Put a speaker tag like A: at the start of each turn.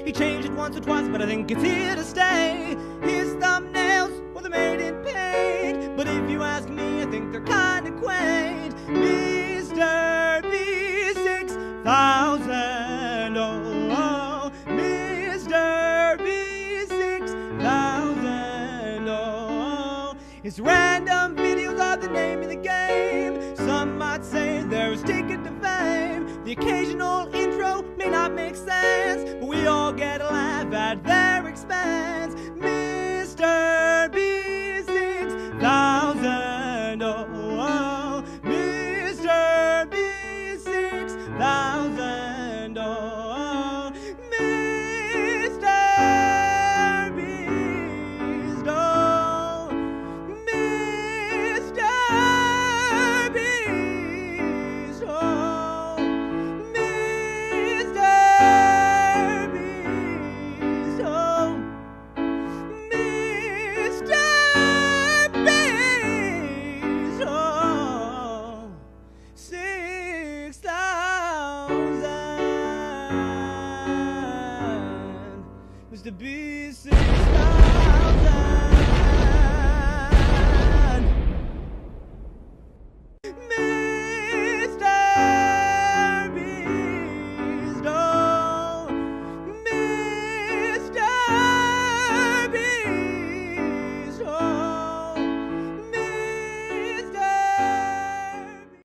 A: He changed it once or twice, but I think it's here to stay. His thumbnails, well, they're made in paint, but if you ask me, I think they're kinda quaint. Mr. B6000, oh, Mr. B6000, oh. His random videos are the name of the game. Some might say they're his ticket to fame. The occasional intro may not make sense, but we all get a laugh at their expense.